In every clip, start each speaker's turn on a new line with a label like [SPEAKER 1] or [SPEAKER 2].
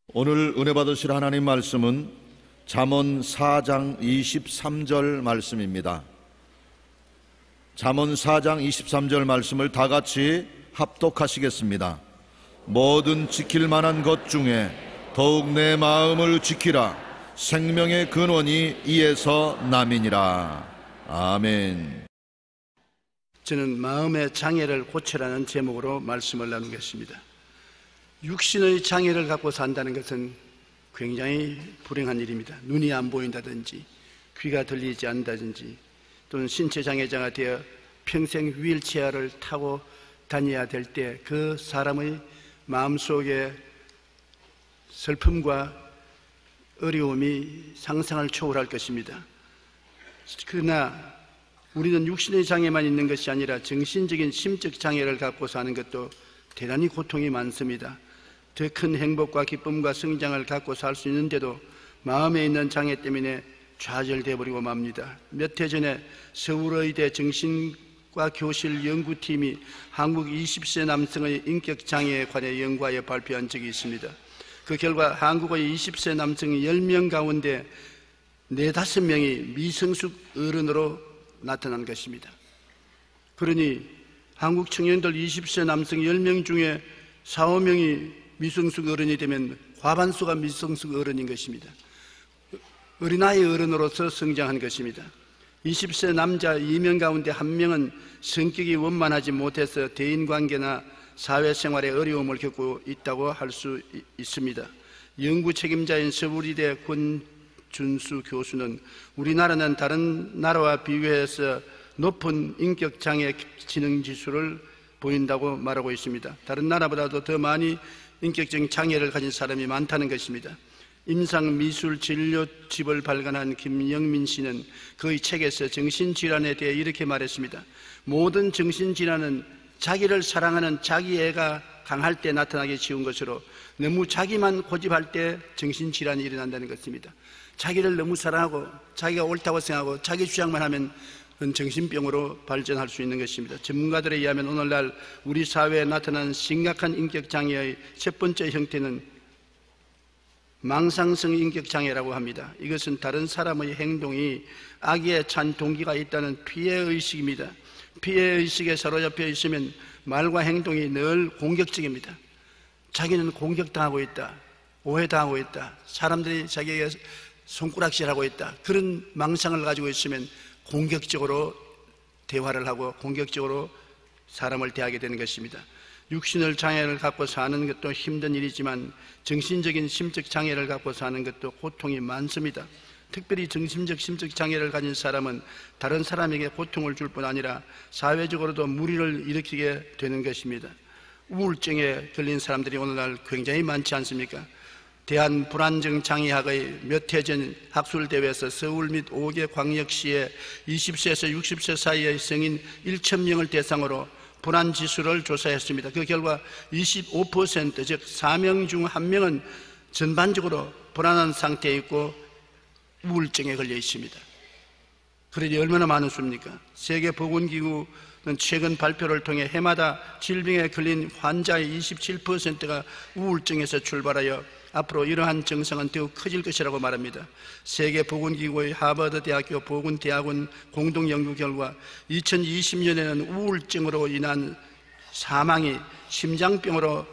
[SPEAKER 1] 오늘 은혜 받으실 하나님 말씀은 잠언 4장 23절 말씀입니다. 잠언 4장 23절 말씀을 다 같이 합독하시겠습니다. 뭐든 지킬 만한 것 중에 더욱 내 마음을 지키라. 생명의 근원이 이에서 남이니라. 아멘.
[SPEAKER 2] 저는 마음의 장애를 고치라는 제목으로 말씀을 나누겠습니다. 육신의 장애를 갖고 산다는 것은 굉장히 불행한 일입니다. 눈이 안 보인다든지 귀가 들리지 않는다든지 또는 신체 장애자가 되어 평생 휠체어를 타고 다녀야 될 때 그 사람의 마음속에 슬픔과 어려움이 상상을 초월할 것입니다. 그러나 우리는 육신의 장애만 있는 것이 아니라 정신적인 심적 장애를 갖고 사는 것도 대단히 고통이 많습니다. 더 큰 행복과 기쁨과 성장을 갖고 살 수 있는데도 마음에 있는 장애 때문에 좌절되어 버리고 맙니다. 몇 해 전에 서울의대 정신과 교실 연구팀이 한국 20세 남성의 인격장애에 관해 연구하여 발표한 적이 있습니다. 그 결과 한국의 20세 남성 10명 가운데 4, 5명이 미성숙 어른으로 나타난 것입니다. 그러니 한국 청년들 20세 남성 10명 중에 4, 5명이 미성숙 어른이 되면 과반수가 미성숙 어른인 것입니다. 어린아이 어른으로서 성장한 것입니다. 20세 남자 2명 가운데 1명은 성격이 원만하지 못해서 대인관계나 사회생활에 어려움을 겪고 있다고 할 수 있습니다. 연구 책임자인 서울의대 권준수 교수는 우리나라는 다른 나라와 비교해서 높은 인격장애 지능지수를 보인다고 말하고 있습니다. 다른 나라보다도 더 많이 인격적인 장애를 가진 사람이 많다는 것입니다. 임상미술진료집을 발간한 김영민 씨는 그의 책에서 정신질환에 대해 이렇게 말했습니다. 모든 정신질환은 자기를 사랑하는 자기애가 강할 때 나타나기 쉬운 것으로 너무 자기만 고집할 때 정신질환이 일어난다는 것입니다. 자기를 너무 사랑하고 자기가 옳다고 생각하고 자기 주장만 하면 정신병으로 발전할 수 있는 것입니다. 전문가들에 의하면 오늘날 우리 사회에 나타나는 심각한 인격장애의 첫 번째 형태는 망상성 인격장애라고 합니다. 이것은 다른 사람의 행동이 악의에 찬 동기가 있다는 피해의식입니다. 피해의식에 사로잡혀 있으면 말과 행동이 늘 공격적입니다. 자기는 공격당하고 있다, 오해당하고 있다, 사람들이 자기에게 손가락질하고 있다, 그런 망상을 가지고 있으면 공격적으로 대화를 하고 공격적으로 사람을 대하게 되는 것입니다. 육신의 장애를 갖고 사는 것도 힘든 일이지만 정신적인 심적 장애를 갖고 사는 것도 고통이 많습니다. 특별히 정신적 심적 장애를 가진 사람은 다른 사람에게 고통을 줄 뿐 아니라 사회적으로도 무리를 일으키게 되는 것입니다. 우울증에 걸린 사람들이 오늘날 굉장히 많지 않습니까? 대한불안정장애학의 몇 해 전 학술대회에서 서울 및 5개 광역시의 20세에서 60세 사이의 성인 1,000명을 대상으로 불안지수를 조사했습니다. 그 결과 25%, 즉 4명 중 1명은 전반적으로 불안한 상태에 있고 우울증에 걸려 있습니다. 그러니 얼마나 많은 수입니까? 세계보건기구는 최근 발표를 통해 해마다 질병에 걸린 환자의 27%가 우울증에서 출발하여 앞으로 이러한 증상은 더욱 커질 것이라고 말합니다. 세계보건기구의 하버드대학교 보건대학원 공동연구 결과 2020년에는 우울증으로 인한 사망이 심장병으로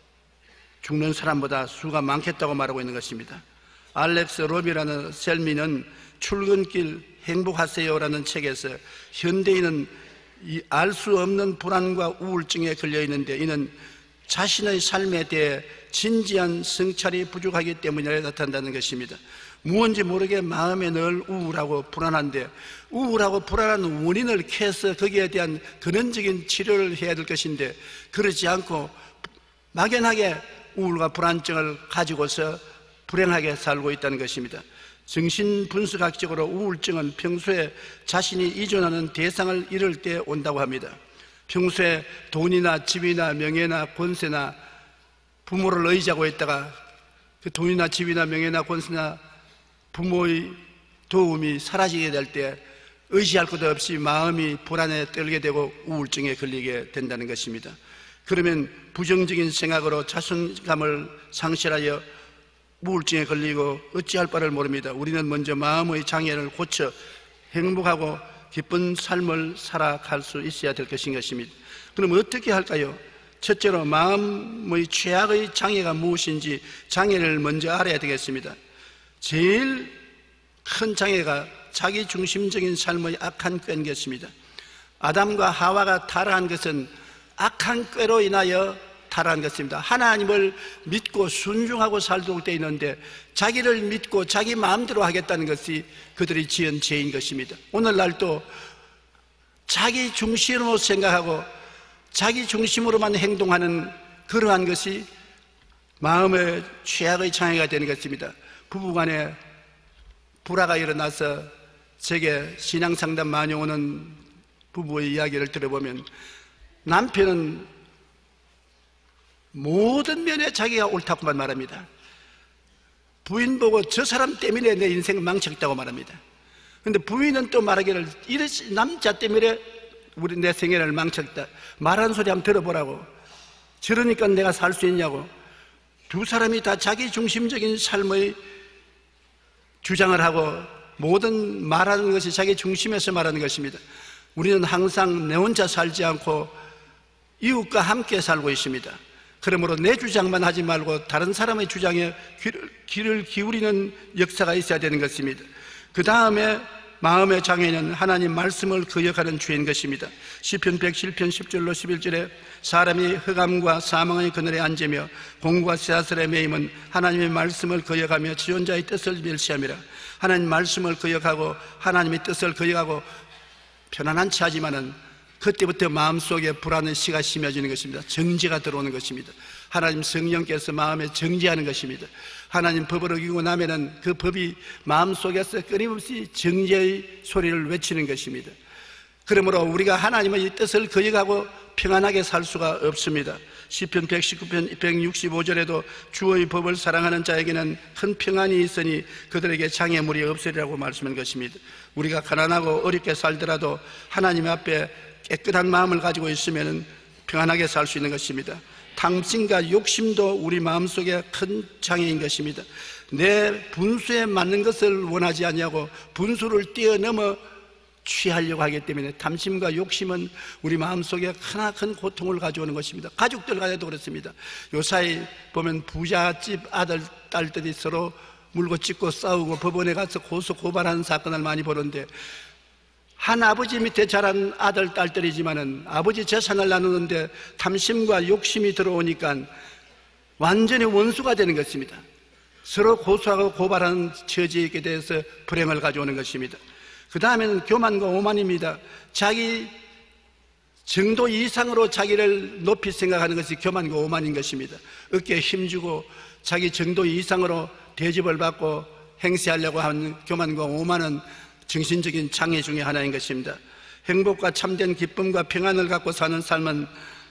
[SPEAKER 2] 죽는 사람보다 수가 많겠다고 말하고 있는 것입니다. 알렉스 로비라는 셀미는 출근길 행복하세요라는 책에서 현대인은 알 수 없는 불안과 우울증에 걸려 있는데 이는 자신의 삶에 대해 진지한 성찰이 부족하기 때문에 나타난다는 것입니다. 무언지 모르게 마음에 늘 우울하고 불안한데 우울하고 불안한 원인을 캐서 거기에 대한 근원적인 치료를 해야 될 것인데 그렇지 않고 막연하게 우울과 불안증을 가지고서 불행하게 살고 있다는 것입니다. 정신분석학적으로 우울증은 평소에 자신이 의존하는 대상을 잃을 때 온다고 합니다. 평소에 돈이나 집이나 명예나 권세나 부모를 의지하고 있다가 그 돈이나 집이나 명예나 권세나 부모의 도움이 사라지게 될 때 의지할 것도 없이 마음이 불안에 떨게 되고 우울증에 걸리게 된다는 것입니다. 그러면 부정적인 생각으로 자존감을 상실하여 우울증에 걸리고 어찌할 바를 모릅니다. 우리는 먼저 마음의 장애를 고쳐 행복하고 기쁜 삶을 살아갈 수 있어야 될 것입니다. 그럼 어떻게 할까요? 첫째로 마음의 최악의 장애가 무엇인지 장애를 먼저 알아야 되겠습니다. 제일 큰 장애가 자기중심적인 삶의 악한 꾀인 것입니다. 아담과 하와가 타락한 것은 악한 꾀로 인하여 타락한 것입니다. 하나님을 믿고 순종하고 살도록 되어 있는데 자기를 믿고 자기 마음대로 하겠다는 것이 그들이 지은 죄인 것입니다. 오늘날도 자기 중심으로 생각하고 자기 중심으로만 행동하는 그러한 것이 마음의 최악의 장애가 되는 것입니다. 부부간에 불화가 일어나서 제게 신앙상담 많이 오는 부부의 이야기를 들어보면 남편은 모든 면에 자기가 옳다고만 말합니다. 부인 보고 저 사람 때문에 내 인생을 망쳤다고 말합니다. 그런데 부인은 또 말하기를 이 남자 때문에 내 생애를 망쳤다. 말하는 소리 한번 들어보라고. 저러니까 내가 살 수 있냐고. 두 사람이 다 자기 중심적인 삶의 주장을 하고 모든 말하는 것이 자기 중심에서 말하는 것입니다. 우리는 항상 내 혼자 살지 않고 이웃과 함께 살고 있습니다. 그러므로 내 주장만 하지 말고 다른 사람의 주장에 귀를 기울이는 역사가 있어야 되는 것입니다. 그 다음에 마음의 장애는 하나님 말씀을 거역하는 죄인 것입니다. 시편 107편 10절로 11절에 사람이 흑암과 사망의 그늘에 앉으며 공과 쇠사슬에 매임은 하나님의 말씀을 거역하며 지존자의 뜻을 멸시함이라. 하나님 말씀을 거역하고 하나님의 뜻을 거역하고 편안한 체 하지만은 그때부터 마음속에 불안의 씨가 심해지는 것입니다. 정죄가 들어오는 것입니다. 하나님 성령께서 마음에 정죄하는 것입니다. 하나님 법을 어기고 나면은 그 법이 마음속에서 끊임없이 정죄의 소리를 외치는 것입니다. 그러므로 우리가 하나님의 뜻을 거역하고 평안하게 살 수가 없습니다. 시편 119편 165절에도 주의 법을 사랑하는 자에게는 큰 평안이 있으니 그들에게 장애물이 없으리라고 말씀한 것입니다. 우리가 가난하고 어렵게 살더라도 하나님 앞에 깨끗한 마음을 가지고 있으면 평안하게 살 수 있는 것입니다. 탐심과 욕심도 우리 마음속에 큰 장애인 것입니다. 내 분수에 맞는 것을 원하지 않냐고 분수를 뛰어넘어 취하려고 하기 때문에 탐심과 욕심은 우리 마음속에 크나큰 고통을 가져오는 것입니다. 가족들 간에도 그렇습니다. 요사이 보면 부잣집 아들, 딸들이 서로 물고 찢고 싸우고 법원에 가서 고소고발하는 사건을 많이 보는데 한 아버지 밑에 자란 아들, 딸들이지만은 아버지 재산을 나누는데 탐심과 욕심이 들어오니까 완전히 원수가 되는 것입니다. 서로 고소하고 고발하는 처지에 있게 돼서 불행을 가져오는 것입니다. 그 다음에는 교만과 오만입니다. 자기 정도 이상으로 자기를 높이 생각하는 것이 교만과 오만인 것입니다. 어깨에 힘주고 자기 정도 이상으로 대접을 받고 행세하려고 하는 교만과 오만은 정신적인 장애 중에 하나인 것입니다. 행복과 참된 기쁨과 평안을 갖고 사는 삶은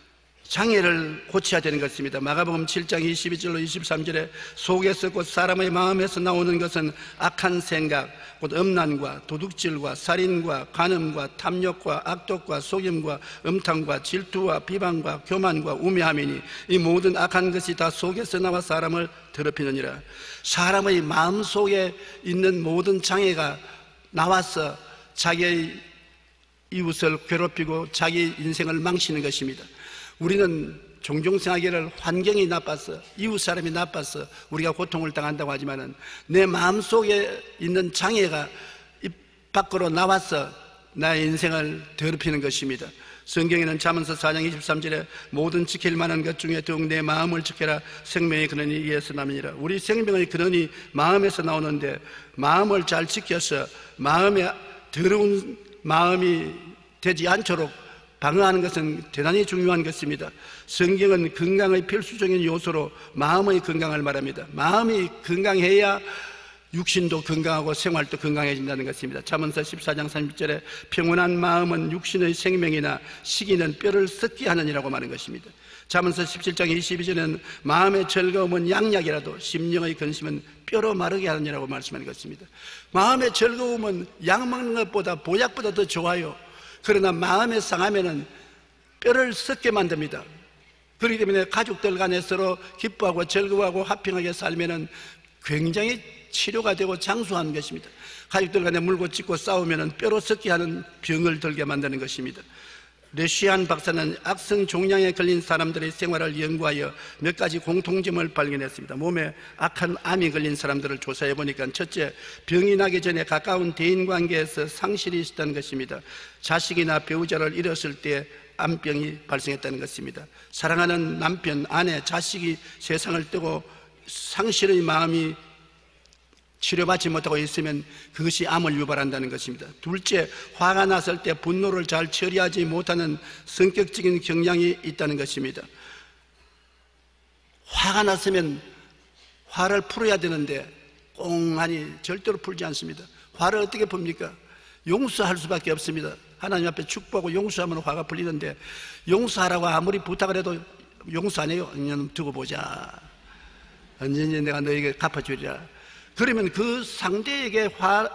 [SPEAKER 2] 장애를 고쳐야 되는 것입니다. 마가복음 7장 22절로 23절에 속에서 곧 사람의 마음에서 나오는 것은 악한 생각, 곧 음란과 도둑질과 살인과 간음과 탐욕과 악독과 속임과 음탕과 질투와 비방과 교만과 우매함이니 이 모든 악한 것이 다 속에서 나와 사람을 더럽히느니라. 사람의 마음 속에 있는 모든 장애가 나와서 자기의 이웃을 괴롭히고 자기 인생을 망치는 것입니다. 우리는 종종 생각하기를 환경이 나빠서 이웃 사람이 나빠서 우리가 고통을 당한다고 하지만은 내 마음속에 있는 장애가 입 밖으로 나와서 나의 인생을 더럽히는 것입니다. 성경에는 잠언서 4장 23절에 모든 지킬 만한 것 중에 더욱 내 마음을 지켜라 생명의 근원이 이에서 남이니라. 우리 생명의 근원이 마음에서 나오는데 마음을 잘 지켜서 마음에 더러운 마음이 되지 않도록 방어하는 것은 대단히 중요한 것입니다. 성경은 건강의 필수적인 요소로 마음의 건강을 말합니다. 마음이 건강해야 육신도 건강하고 생활도 건강해진다는 것입니다. 잠언서 14장 30절에 평온한 마음은 육신의 생명이나 시기는 뼈를 썩게 하느니라고 말하는 것입니다. 잠언서 17장 22절에는 마음의 즐거움은 양약이라도 심령의 근심은 뼈로 마르게 하느니라고 말씀하는 것입니다. 마음의 즐거움은 약 먹는 것보다 보약보다 더 좋아요. 그러나 마음에 상하면은 뼈를 썩게 만듭니다. 그렇기 때문에 가족들 간에 서로 기뻐하고 즐거워하고 화평하게 살면은 굉장히 치료가 되고 장수하는 것입니다. 가족들 간에 물고 찢고 싸우면 뼈로 썩게 하는 병을 들게 만드는 것입니다. 르시안 박사는 악성 종양에 걸린 사람들의 생활을 연구하여 몇 가지 공통점을 발견했습니다. 몸에 악한 암이 걸린 사람들을 조사해 보니까 첫째, 병이 나기 전에 가까운 대인관계에서 상실이 있었다는 것입니다. 자식이나 배우자를 잃었을 때 암병이 발생했다는 것입니다. 사랑하는 남편, 아내, 자식이 세상을 뜨고 상실의 마음이 치료받지 못하고 있으면 그것이 암을 유발한다는 것입니다. 둘째, 화가 났을 때 분노를 잘 처리하지 못하는 성격적인 경향이 있다는 것입니다. 화가 났으면 화를 풀어야 되는데 꽁하니 절대로 풀지 않습니다. 화를 어떻게 풉니까? 용서할 수밖에 없습니다. 하나님 앞에 축복하고 용서하면 화가 풀리는데, 용서하라고 아무리 부탁을 해도 용서 안 해요. 그냥 두고 보자, 언제든지 내가 너에게 갚아주리라. 그러면 그 상대에게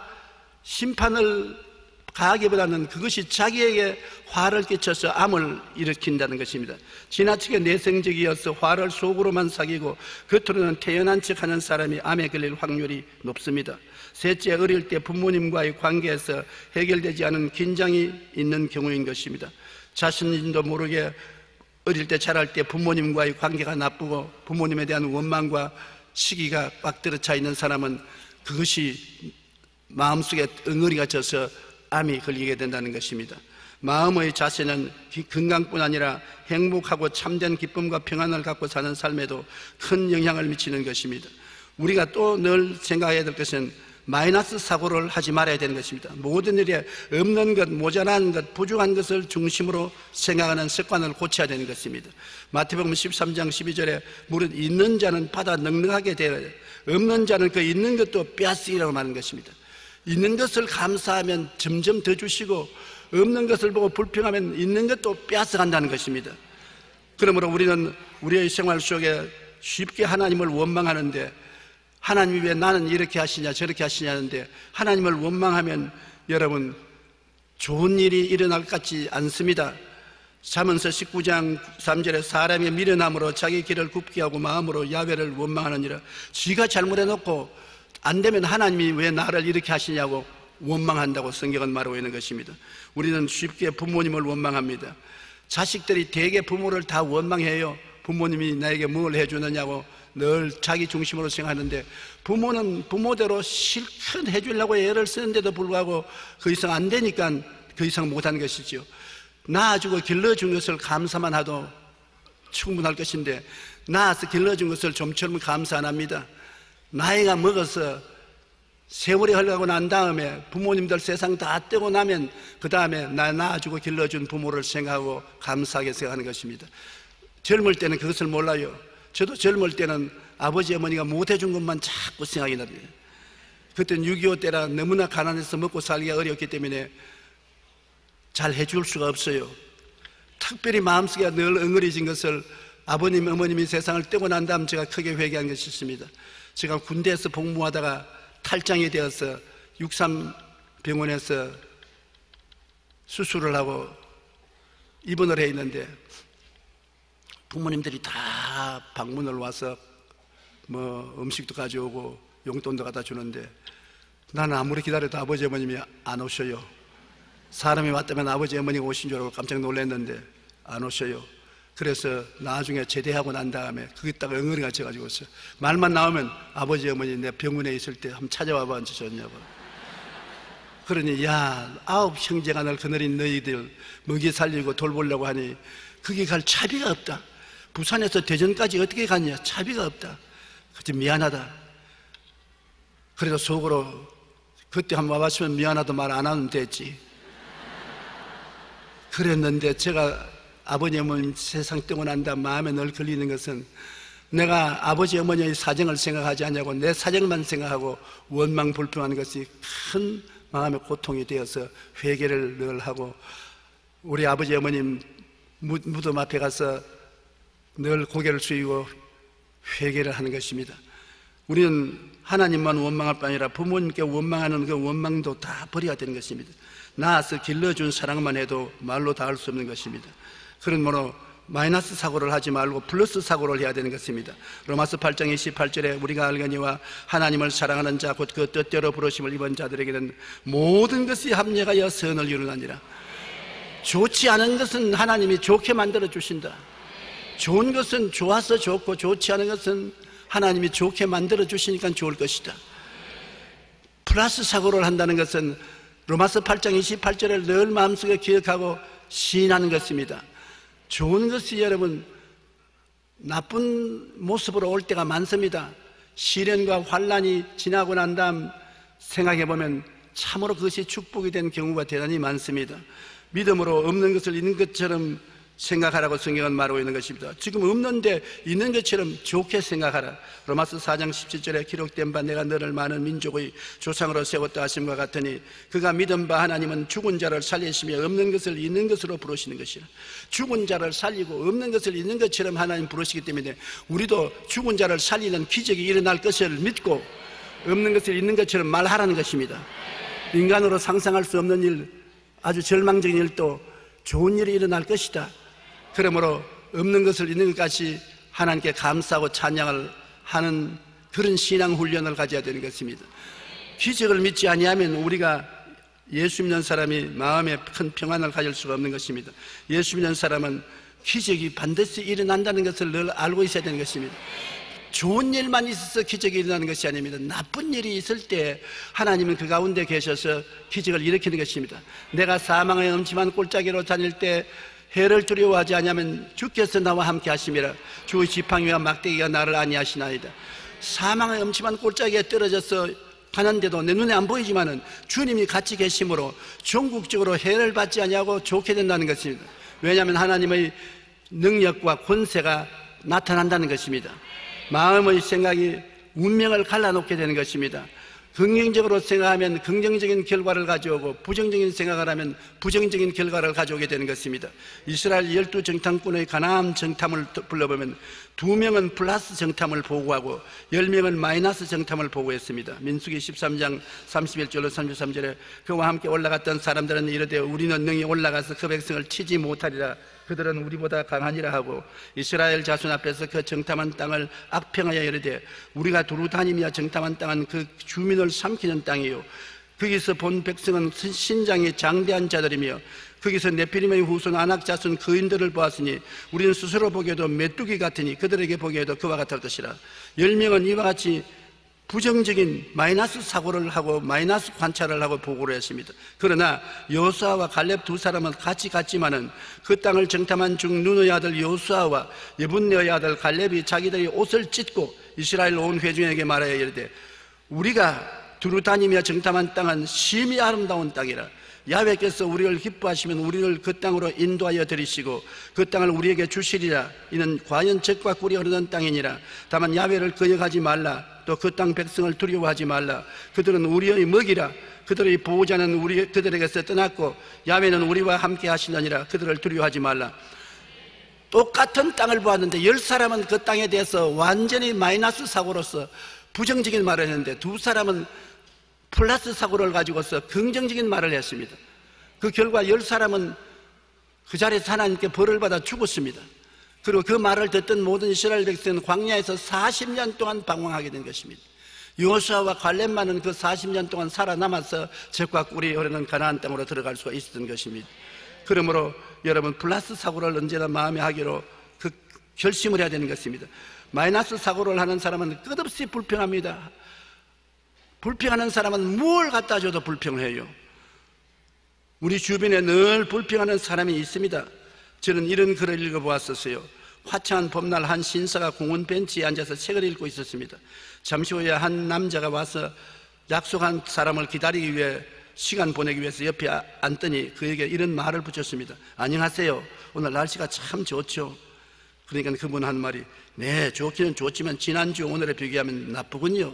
[SPEAKER 2] 심판을 가하기보다는 그것이 자기에게 화를 끼쳐서 암을 일으킨다는 것입니다. 지나치게 내성적이어서 화를 속으로만 사귀고 겉으로는 태연한 척하는 사람이 암에 걸릴 확률이 높습니다. 셋째, 어릴 때 부모님과의 관계에서 해결되지 않은 긴장이 있는 경우인 것입니다. 자신도 모르게 어릴 때 자랄 때 부모님과의 관계가 나쁘고 부모님에 대한 원망과 시기가 꽉 들어차 있는 사람은 그것이 마음속에 응어리가 져서 암이 걸리게 된다는 것입니다. 마음의 자세는 건강뿐 아니라 행복하고 참된 기쁨과 평안을 갖고 사는 삶에도 큰 영향을 미치는 것입니다. 우리가 또 늘 생각해야 될 것은 마이너스 사고를 하지 말아야 되는 것입니다. 모든 일에 없는 것, 모자란 것, 부족한 것을 중심으로 생각하는 습관을 고쳐야 되는 것입니다. 마태복음 13장 12절에 무릇 있는 자는 받아 넉넉하게 되어야 없는 자는 그 있는 것도 빼앗으리라고 말하는 것입니다. 있는 것을 감사하면 점점 더 주시고 없는 것을 보고 불평하면 있는 것도 빼앗아간다는 것입니다. 그러므로 우리는 우리의 생활 속에 쉽게 하나님을 원망하는데, 하나님이 왜 나는 이렇게 하시냐 저렇게 하시냐는데, 하나님을 원망하면 여러분 좋은 일이 일어날 것 같지 않습니다. 잠언서 19장 3절에 사람이 미련함으로 자기 길을 굽게 하고 마음으로 야훼를 원망하느니라. 지가 잘못해놓고 안 되면 하나님이 왜 나를 이렇게 하시냐고 원망한다고 성경은 말하고 있는 것입니다. 우리는 쉽게 부모님을 원망합니다. 자식들이 대개 부모를 다 원망해요. 부모님이 나에게 뭘 해주느냐고 늘 자기 중심으로 생각하는데, 부모는 부모대로 실컷 해주려고 애를 쓰는데도 불구하고 그 이상 안 되니까 그 이상 못하는 것이지요. 낳아주고 길러준 것을 감사만 해도 충분할 것인데, 낳아서 길러준 것을 좀처럼 감사 안 합니다. 나이가 먹어서 세월이 흘러가고 난 다음에 부모님들 세상 다 떼고 나면 그 다음에 나 낳아주고 길러준 부모를 생각하고 감사하게 생각하는 것입니다. 젊을 때는 그것을 몰라요. 저도 젊을 때는 아버지 어머니가 못해준 것만 자꾸 생각이 납니다. 그때는 6.25 때라 너무나 가난해서 먹고 살기가 어렵기 때문에 잘 해줄 수가 없어요. 특별히 마음속에 늘 엉어리진 것을 아버님 어머님이 세상을 떼고 난 다음 제가 크게 회개한 것이 있습니다. 제가 군대에서 복무하다가 탈장이 되어서 63병원에서 수술을 하고 입원을 해 있는데, 부모님들이 다 방문을 와서 뭐 음식도 가져오고 용돈도 갖다 주는데, 나는 아무리 기다려도 아버지 어머님이 안 오셔요. 사람이 왔다면 아버지 어머니가 오신 줄 알고 깜짝 놀랐는데 안 오셔요. 그래서 나중에 제대하고 난 다음에 거기다가 엉어리가 져가지고 있어요. 말만 나오면 아버지 어머니 내 병원에 있을 때 한번 찾아와봐 앉으셨냐고. 그러니 야, 9 형제가 널 거느린 너희들 먹이 살리고 돌보려고 하니 거기 갈 차비가 없다. 부산에서 대전까지 어떻게 갔냐, 차비가 없다. 그때 미안하다. 그래도 속으로 그때 한번 와봤으면 미안하다 말 안 하면 됐지. 그랬는데 제가 아버지 어머니 세상 떼고 난 다음 마음에 늘 걸리는 것은, 내가 아버지 어머니의 사정을 생각하지 않냐고 내 사정만 생각하고 원망 불평하는 것이 큰 마음의 고통이 되어서 회개를 늘 하고, 우리 아버지 어머님 무덤 앞에 가서 늘 고개를 숙이고 회개를 하는 것입니다. 우리는 하나님만 원망할 뿐 아니라 부모님께 원망하는 그 원망도 다 버려야 되는 것입니다. 낳아서 길러준 사랑만 해도 말로 다 할 수 없는 것입니다. 그러므로 마이너스 사고를 하지 말고 플러스 사고를 해야 되는 것입니다. 로마서 8장 28절에 우리가 알거니와 하나님을 사랑하는 자 곧 그 뜻대로 부르심을 입은 자들에게는 모든 것이 합력하여 선을 이루나니라. 좋지 않은 것은 하나님이 좋게 만들어 주신다. 좋은 것은 좋아서 좋고 좋지 않은 것은 하나님이 좋게 만들어 주시니까 좋을 것이다. 플러스 사고를 한다는 것은 로마서 8장 28절을 늘 마음속에 기억하고 시인하는 것입니다. 좋은 것이 여러분 나쁜 모습으로 올 때가 많습니다. 시련과 환난이 지나고 난 다음 생각해 보면 참으로 그것이 축복이 된 경우가 대단히 많습니다. 믿음으로 없는 것을 있는 것처럼 생각하라고 성경은 말하고 있는 것입니다. 지금 없는데 있는 것처럼 좋게 생각하라. 로마서 4장 17절에 기록된 바 내가 너를 많은 민족의 조상으로 세웠다 하심과 같으니 그가 믿은 바 하나님은 죽은 자를 살리시며 없는 것을 있는 것으로 부르시는 것이라. 죽은 자를 살리고 없는 것을 있는 것처럼 하나님 부르시기 때문에 우리도 죽은 자를 살리는 기적이 일어날 것을 믿고 없는 것을 있는 것처럼 말하라는 것입니다. 인간으로 상상할 수 없는 일, 아주 절망적인 일도 좋은 일이 일어날 것이다. 그러므로 없는 것을 있는 것까지 하나님께 감사하고 찬양을 하는 그런 신앙 훈련을 가져야 되는 것입니다. 기적을 믿지 아니하면 우리가 예수 믿는 사람이 마음에 큰 평안을 가질 수가 없는 것입니다. 예수 믿는 사람은 기적이 반드시 일어난다는 것을 늘 알고 있어야 되는 것입니다. 좋은 일만 있어서 기적이 일어나는 것이 아닙니다. 나쁜 일이 있을 때 하나님은 그 가운데 계셔서 기적을 일으키는 것입니다. 내가 사망의 엄침한 골짜기로 다닐 때 해를 두려워하지 아니하면 주께서 나와 함께 하심이라. 주의 지팡이와 막대기가 나를 안위하시나이다. 사망의 엄침한 골짜기에 떨어져서 가는데도 내 눈에 안 보이지만은 주님이 같이 계심으로 전국적으로 해를 받지 아니하고 좋게 된다는 것입니다. 왜냐하면 하나님의 능력과 권세가 나타난다는 것입니다. 마음의 생각이 운명을 갈라놓게 되는 것입니다. 긍정적으로 생각하면 긍정적인 결과를 가져오고 부정적인 생각을 하면 부정적인 결과를 가져오게 되는 것입니다. 이스라엘 12정탐꾼의 가나안 정탐을 불러보면 2명은 플러스 정탐을 보고하고 10명은 마이너스 정탐을 보고했습니다. 민수기 13장 31절로 33절에 그와 함께 올라갔던 사람들은 이르되 우리는 능히 올라가서 그 백성을 치지 못하리라. 그들은 우리보다 강하니라 하고 이스라엘 자손 앞에서 그 정탐한 땅을 악평하여 이르되 우리가 두루 다니며 정탐한 땅은 그 주민을 삼키는 땅이요 거기서 본 백성은 신장이 장대한 자들이며 거기서 네피림의 후손 아낙 자손 거인들을 보았으니 우리는 스스로 보기에도 메뚜기 같으니 그들에게 보기에도 그와 같을 것이라. 10명은 이와 같이 부정적인 마이너스 사고를 하고 마이너스 관찰을 하고 보고를 했습니다. 그러나 여호수아와 갈렙 두 사람은 같이 갔지만은 그 땅을 정탐한 중 누누의 아들 여호수아와 예분네의 아들 갈렙이 자기들이 옷을 찢고 이스라엘 온 회중에게 말하여 이르되 우리가 두루 다니며 정탐한 땅은 심히 아름다운 땅이라. 야훼께서 우리를 기뻐하시면 우리를 그 땅으로 인도하여 들이시고 그 땅을 우리에게 주시리라. 이는 과연 젖과 꿀이 흐르는 땅이니라. 다만 야훼를 거역하지 말라. 또 그 땅 백성을 두려워하지 말라. 그들은 우리의 먹이라. 그들의 보호자는 그들에게서 떠났고 야훼는 우리와 함께 하시느니라. 그들을 두려워하지 말라. 똑같은 땅을 보았는데 10사람은 그 땅에 대해서 완전히 마이너스 사고로서 부정적인 말을 했는데 2사람은 플러스 사고를 가지고서 긍정적인 말을 했습니다. 그 결과 10사람은 그 자리에서 하나님께 벌을 받아 죽었습니다. 그리고 그 말을 듣던 모든 이스라엘 백성은 광야에서 40년 동안 방황하게 된 것입니다. 여호수아와 갈렙만은 그 40년 동안 살아남아서 젖과 꿀이 흐르는 가나안 땅으로 들어갈 수가 있었던 것입니다. 그러므로 여러분 플러스 사고를 언제나 마음에 하기로 그 결심을 해야 되는 것입니다. 마이너스 사고를 하는 사람은 끝없이 불평합니다. 불평하는 사람은 뭘 갖다 줘도 불평해요. 우리 주변에 늘 불평하는 사람이 있습니다. 저는 이런 글을 읽어보았었어요. 화창한 봄날 한 신사가 공원 벤치에 앉아서 책을 읽고 있었습니다. 잠시 후에 한 남자가 와서 약속한 사람을 기다리기 위해 시간 보내기 위해서 옆에 앉더니 그에게 이런 말을 붙였습니다. 안녕하세요. 오늘 날씨가 참 좋죠. 그러니까 그분 한 말이 네 좋기는 좋지만 지난주 오늘에 비교하면 나쁘군요.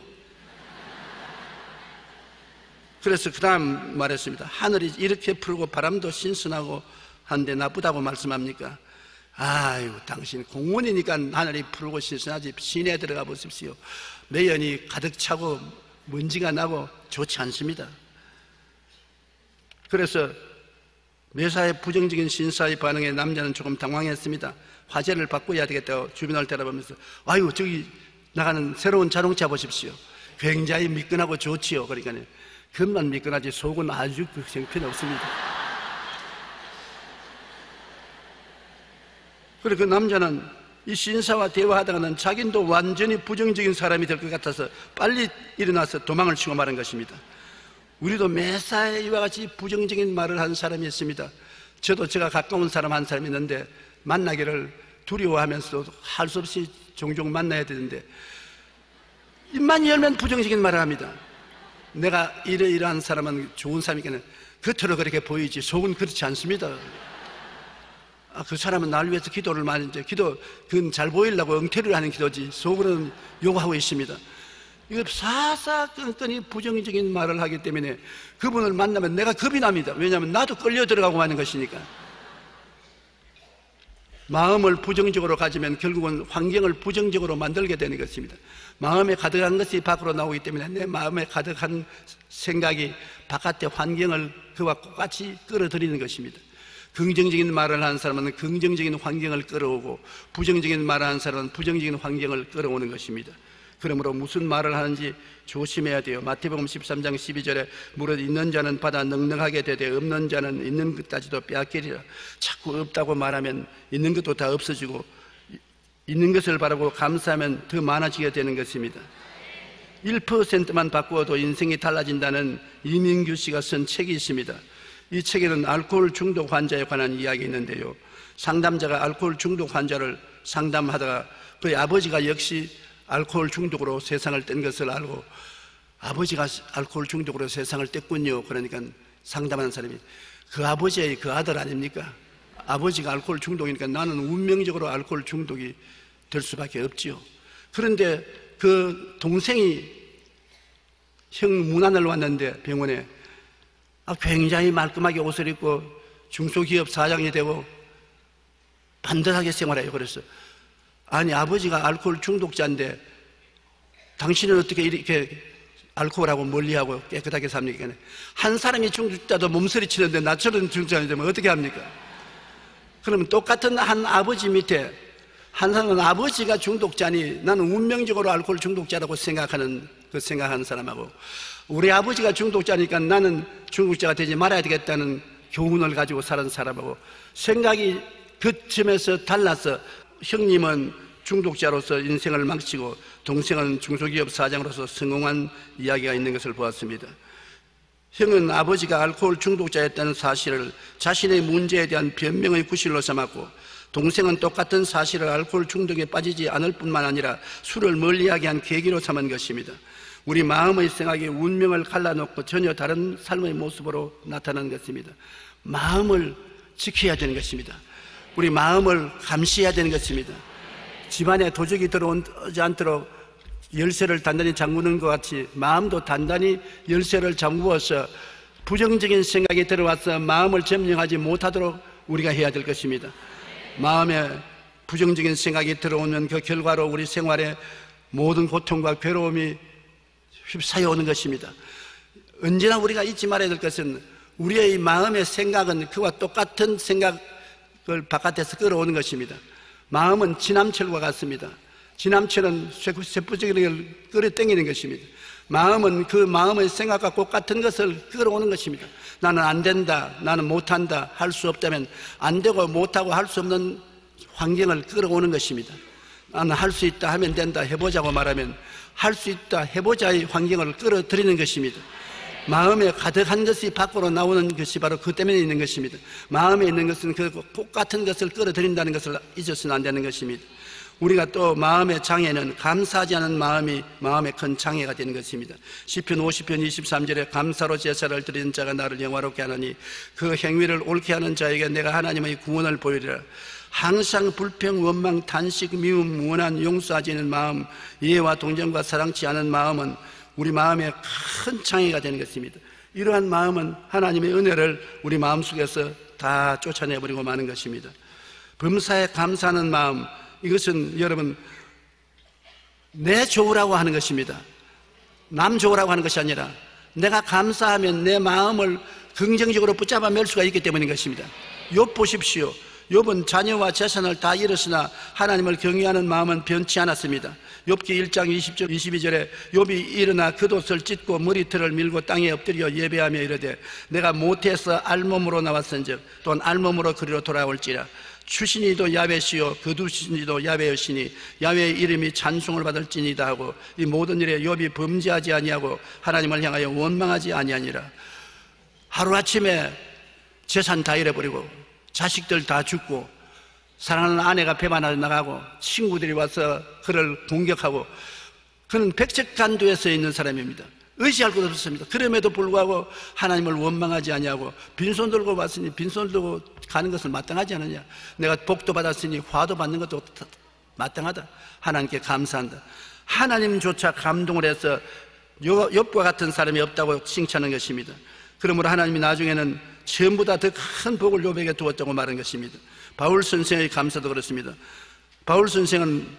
[SPEAKER 2] 그래서 그 다음 말했습니다. 하늘이 이렇게 푸르고 바람도 신선하고 한데 나쁘다고 말씀합니까? 아이고 당신 공원이니까 하늘이 푸르고 신선하지 시내에 들어가 보십시오. 매연이 가득 차고 먼지가 나고 좋지 않습니다. 그래서 매사에 부정적인 신사의 반응에 남자는 조금 당황했습니다. 화제를 바꿔야 되겠다고 주변을 돌아보면서 아유 저기 나가는 새로운 자동차 보십시오. 굉장히 미끈하고 좋지요. 그러니까 겉만 미끈하지 속은 아주 형편없습니다. 그리고 그 남자는 이 신사와 대화하다가는 자기도 완전히 부정적인 사람이 될 것 같아서 빨리 일어나서 도망을 치고 말한 것입니다. 우리도 매사에 이와 같이 부정적인 말을 하는 사람이 있습니다. 저도 제가 가까운 사람 한 사람이 있는데 만나기를 두려워하면서도 할 수 없이 종종 만나야 되는데 입만 열면 부정적인 말을 합니다. 내가 이러이러한 사람은 좋은 사람이니까 겉으로 그렇게 보이지 속은 그렇지 않습니다. 그 사람은 나를 위해서 기도를 많이 이제 그건 잘 보이려고 엉터리를 하는 기도지 속으로는 요구하고 있습니다. 이거 사사건건이 부정적인 말을 하기 때문에 그분을 만나면 내가 겁이 납니다. 왜냐하면 나도 끌려 들어가고 하는 것이니까. 마음을 부정적으로 가지면 결국은 환경을 부정적으로 만들게 되는 것입니다. 마음에 가득한 것이 밖으로 나오기 때문에 내 마음에 가득한 생각이 바깥의 환경을 그와 똑같이 끌어들이는 것입니다. 긍정적인 말을 하는 사람은 긍정적인 환경을 끌어오고 부정적인 말을 하는 사람은 부정적인 환경을 끌어오는 것입니다. 그러므로 무슨 말을 하는지 조심해야 돼요. 마태복음 13장 12절에 무릇 있는 자는 받아 넉넉하게 되되 없는 자는 있는 것까지도 빼앗기리라. 자꾸 없다고 말하면 있는 것도 다 없어지고 있는 것을 바라고 감사하면 더 많아지게 되는 것입니다. 1%만 바꾸어도 인생이 달라진다는 이민규 씨가 쓴 책이 있습니다. 이 책에는 알코올 중독 환자에 관한 이야기 있는데요, 상담자가 알코올 중독 환자를 상담하다가 그의 아버지가 역시 알코올 중독으로 세상을 뗀 것을 알고 아버지가 알코올 중독으로 세상을 뗐군요. 그러니까 상담하는 사람이 그 아버지의 그 아들 아닙니까? 아버지가 알코올 중독이니까 나는 운명적으로 알코올 중독이 될 수밖에 없지요. 그런데 그 동생이 형 문안을 왔는데 병원에 굉장히 말끔하게 옷을 입고 중소기업 사장이 되고 반듯하게 생활해요. 그래서 아니 아버지가 알코올 중독자인데 당신은 어떻게 이렇게 알코올하고 멀리하고 깨끗하게 삽니까? 한 사람이 중독자도 몸서리치는데 나처럼 중독자가 되면 어떻게 합니까? 그러면 똑같은 한 아버지 밑에 한 사람은 아버지가 중독자니 나는 운명적으로 알코올 중독자라고 생각하는 사람하고 우리 아버지가 중독자니까 나는 중독자가 되지 말아야 되겠다는 교훈을 가지고 사는 사람하고 생각이 그 점에서 달라서 형님은 중독자로서 인생을 망치고 동생은 중소기업 사장으로서 성공한 이야기가 있는 것을 보았습니다. 형은 아버지가 알코올 중독자였다는 사실을 자신의 문제에 대한 변명의 구실로 삼았고 동생은 똑같은 사실을 알코올 중독에 빠지지 않을 뿐만 아니라 술을 멀리하게 한 계기로 삼은 것입니다. 우리 마음의 생각이 운명을 갈라놓고 전혀 다른 삶의 모습으로 나타나는 것입니다. 마음을 지켜야 되는 것입니다. 우리 마음을 감시해야 되는 것입니다. 집안에 도적이 들어오지 않도록 열쇠를 단단히 잠그는 것 같이 마음도 단단히 열쇠를 잠그어서 부정적인 생각이 들어와서 마음을 점령하지 못하도록 우리가 해야 될 것입니다. 마음에 부정적인 생각이 들어오면 그 결과로 우리 생활에 모든 고통과 괴로움이 휩싸여 오는 것입니다. 언제나 우리가 잊지 말아야 될 것은 우리의 마음의 생각은 그와 똑같은 생각을 바깥에서 끌어오는 것입니다. 마음은 지남철과 같습니다. 지남철은 쇠붙이를 끌어당기는 것입니다. 마음은 그 마음의 생각과 똑같은 것을 끌어오는 것입니다. 나는 안 된다, 나는 못한다, 할 수 없다면 안 되고 못하고 할 수 없는 환경을 끌어오는 것입니다. 나는 할 수 있다 하면 된다, 해보자고 말하면 할 수 있다, 해보자의 환경을 끌어들이는 것입니다. 마음에 가득한 것이 밖으로 나오는 것이 바로 그 때문에 있는 것입니다. 마음에 있는 것은 그 똑같은 것을 끌어들인다는 것을 잊어서는 안 되는 것입니다. 우리가 또 마음의 장애는 감사하지 않은 마음이 마음의 큰 장애가 되는 것입니다. 시편 50편 23절에 감사로 제사를 드리는 자가 나를 영화롭게 하느니 그 행위를 옳게 하는 자에게 내가 하나님의 구원을 보이리라. 항상 불평, 원망, 탄식, 미움, 무언한 용서하지 않는 마음, 이해와 동정과 사랑치 않은 마음은 우리 마음에 큰 장애가 되는 것입니다. 이러한 마음은 하나님의 은혜를 우리 마음속에서 다 쫓아내버리고 마는 것입니다. 범사에 감사하는 마음, 이것은 여러분 내 좋으라고 하는 것입니다. 남 좋으라고 하는 것이 아니라 내가 감사하면 내 마음을 긍정적으로 붙잡아 맬 수가 있기 때문인 것입니다. 욥 보십시오. 욥은 자녀와 재산을 다 잃었으나 하나님을 경외하는 마음은 변치 않았습니다. 욥기 1장 20절 22절에 욥이 일어나 겉옷을 찢고 머리털을 밀고 땅에 엎드려 예배하며 이르되 내가 모태에서 알몸으로 나왔은즉 또한 알몸으로 그리로 돌아올지라. 주신이도 야훼시요 거두신이도 야훼시니 야훼의 이름이 찬송을 받을지니다 하고 이 모든 일에 욥이 범죄하지 아니하고 하나님을 향하여 원망하지 아니하니라. 하루아침에 재산 다 잃어버리고 자식들 다 죽고 사랑하는 아내가 배반하러 나가고 친구들이 와서 그를 공격하고 그는 백척간두에 서 있는 사람입니다. 의지할 것 없었습니다. 그럼에도 불구하고 하나님을 원망하지 아니하고 빈손 들고 왔으니 빈손 들고 가는 것을 마땅하지 않느냐. 내가 복도 받았으니 화도 받는 것도 마땅하다. 하나님께 감사한다. 하나님조차 감동을 해서 욥과 같은 사람이 없다고 칭찬한 것입니다. 그러므로 하나님이 나중에는 전보다 더 큰 복을 욥에게 두었다고 말한 것입니다. 바울 선생의 감사도 그렇습니다. 바울 선생은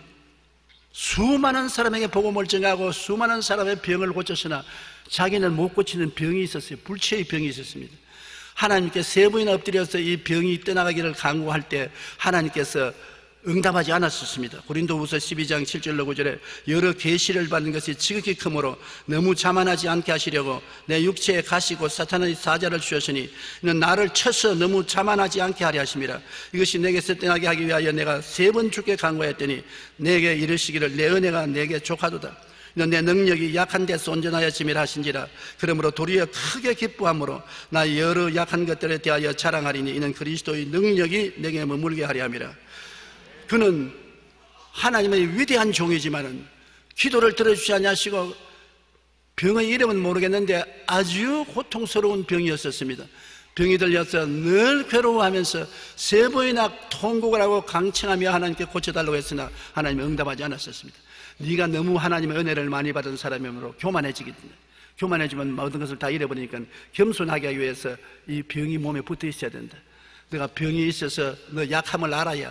[SPEAKER 2] 수많은 사람에게 복음을 전하고 수많은 사람의 병을 고쳤으나 자기는 못 고치는 병이 있었어요. 불치의 병이 있었습니다. 하나님께 3번이나 엎드려서 이 병이 떠나가기를 간구할 때 하나님께서 응답하지 않았었습니다. 고린도후서 12장 7절로 9절에 여러 계시를 받는 것이 지극히 크므로 너무 자만하지 않게 하시려고 내 육체에 가시고 사탄의 사자를 주셨으니 이는 나를 쳐서 너무 자만하지 않게 하려 하심이라. 이것이 내게서 떠나게 하기 위하여 내가 3번 주께 간구하였더니 내게 이르시기를 내 은혜가 내게 족하도다. 이는 내 능력이 약한 데서 온전하였음이라 하신지라. 그러므로 도리어 크게 기뻐함으로 나 여러 약한 것들에 대하여 자랑하리니 이는 그리스도의 능력이 내게 머물게 하려 함이라. 그는 하나님의 위대한 종이지만은 기도를 들어주지 않으시고 병의 이름은 모르겠는데 아주 고통스러운 병이었었습니다. 병이 들려서 늘 괴로워하면서 3번이나 통곡을 하고 강청하며 하나님께 고쳐달라고 했으나 하나님이 응답하지 않았었습니다. 네가 너무 하나님의 은혜를 많이 받은 사람이므로 교만해지기 때문에 교만해지면 모든 것을 다 잃어버리니까 겸손하게 하기 위해서 이 병이 몸에 붙어 있어야 된다. 내가 병이 있어서 너 약함을 알아야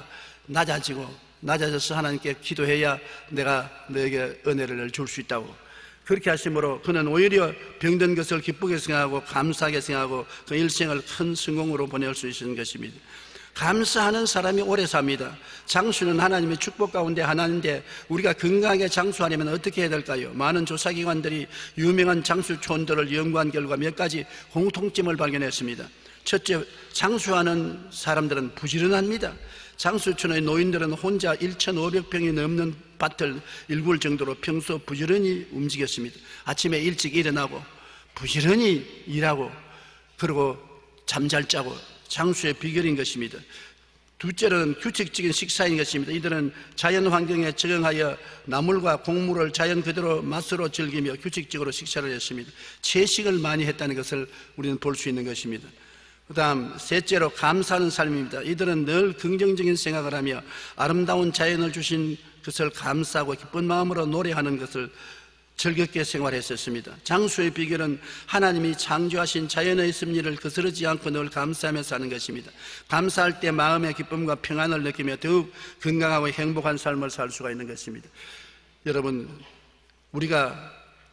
[SPEAKER 2] 낮아져서 하나님께 기도해야 내가 너에게 은혜를 줄 수 있다고. 그렇게 하심으로 그는 오히려 병든 것을 기쁘게 생각하고 감사하게 생각하고 그 일생을 큰 성공으로 보낼 수 있는 것입니다. 감사하는 사람이 오래 삽니다. 장수는 하나님의 축복 가운데 하나인데 우리가 건강하게 장수하려면 어떻게 해야 될까요? 많은 조사기관들이 유명한 장수촌들을 연구한 결과 몇 가지 공통점을 발견했습니다. 첫째, 장수하는 사람들은 부지런합니다. 장수촌의 노인들은 혼자 1,500평이 넘는 밭을 일굴 정도로 평소 부지런히 움직였습니다. 아침에 일찍 일어나고 부지런히 일하고 그리고 잠 잘 자고 장수의 비결인 것입니다. 둘째로는 규칙적인 식사인 것입니다. 이들은 자연 환경에 적응하여 나물과 곡물을 자연 그대로 맛으로 즐기며 규칙적으로 식사를 했습니다. 채식을 많이 했다는 것을 우리는 볼 수 있는 것입니다. 그 다음 셋째로 감사하는 삶입니다. 이들은 늘 긍정적인 생각을 하며 아름다운 자연을 주신 것을 감사하고 기쁜 마음으로 노래하는 것을 즐겁게 생활했었습니다. 장수의 비결은 하나님이 창조하신 자연의 섭리를 거스르지 않고 늘 감사하며 사는 것입니다. 감사할 때 마음의 기쁨과 평안을 느끼며 더욱 건강하고 행복한 삶을 살 수가 있는 것입니다. 여러분, 우리가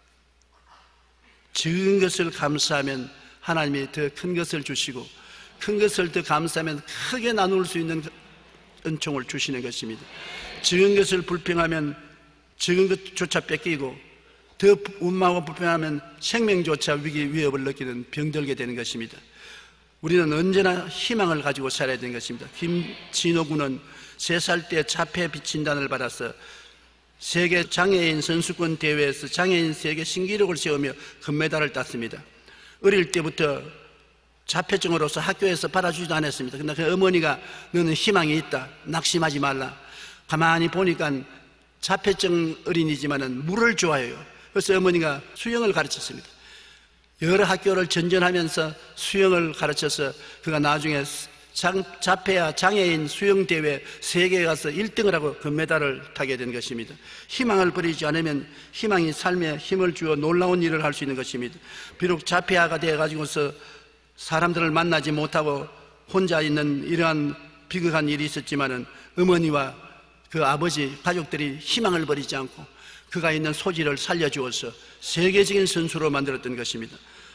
[SPEAKER 2] 적은 것을 감사하면 하나님이 더 큰 것을 주시고 큰 것을 더 감사하면 크게 나눌 수 있는 은총을 주시는 것입니다. 적은 것을 불평하면 적은 것조차 뺏기고 더 원망하고 불평하면 생명조차 위협을 느끼는 병들게 되는 것입니다. 우리는 언제나 희망을 가지고 살아야 되는 것입니다. 김진호 군은 3살 때 자폐 비친단을 받아서 세계 장애인 선수권 대회에서 장애인 세계 신기록을 세우며 금메달을 땄습니다. 어릴 때부터 자폐증으로서 학교에서 받아주지도 않았습니다. 그런데 그 어머니가 너는 희망이 있다. 낙심하지 말라. 가만히 보니까 자폐증 어린이지만은 물을 좋아해요. 그래서 어머니가 수영을 가르쳤습니다. 여러 학교를 전전하면서 수영을 가르쳐서 그가 나중에 자폐와 장애인 수영대회 세계에 가서 1등을 하고 금메달을 타게 된 것입니다. 희망을 버리지 않으면 희망이 삶에 힘을 주어 놀라운 일을 할 수 있는 것입니다. 비록 자폐아가 되어가지고서 사람들을 만나지 못하고 혼자 있는 이러한 비극한 일이 있었지만은 어머니와 그 아버지 가족들이 희망을 버리지 않고 그가 있는 소질을 살려주어서 세계적인 선수로 만들었던 것입니다.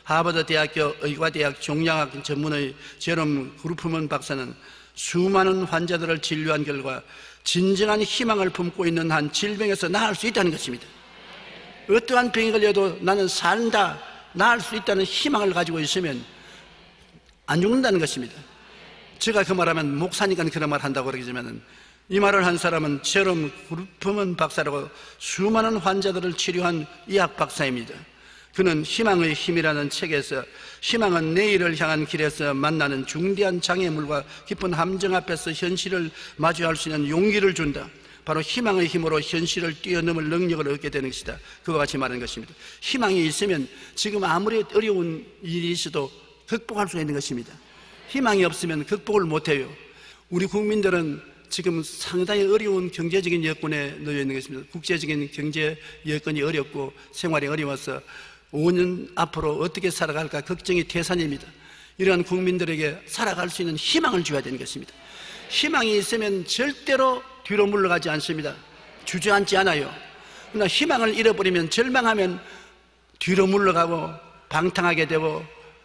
[SPEAKER 2] 하버드 대학교 의과대학 종양학 전문의 제롬 그루프먼 박사는 수많은 환자들을 진료한 결과 진정한 희망을 품고 있는 한 질병에서 나을 수 있다는 것입니다. 어떠한 병이 걸려도 나는 산다, 나을 수 있다는 희망을 가지고 있으면 안 죽는다는 것입니다. 제가 그 말하면 목사니까 그런 말 한다고 그러지만, 이 말을 한 사람은 제롬 그루프먼 박사라고 수많은 환자들을 치료한 의학 박사입니다. 그는 희망의 힘이라는 책에서 희망은 내일을 향한 길에서 만나는 중대한 장애물과 깊은 함정 앞에서 현실을 마주할 수 있는 용기를 준다. 바로 희망의 힘으로 현실을 뛰어넘을 능력을 얻게 되는 것이다. 그와 같이 말하는 것입니다. 희망이 있으면 지금 아무리 어려운 일이 있어도 극복할 수 있는 것입니다. 희망이 없으면 극복을 못해요. 우리 국민들은 지금 상당히 어려운 경제적인 여건에 놓여 있는 것입니다. 국제적인 경제 여건이 어렵고 생활이 어려워서 5년 앞으로 어떻게 살아갈까 걱정이 태산입니다. 이러한 국민들에게 살아갈 수 있는 희망을 줘야 되는 것입니다. 희망이 있으면 절대로 뒤로 물러가지 않습니다. 주저앉지 않아요. 그러나 희망을 잃어버리면, 절망하면 뒤로 물러가고 방탕하게 되고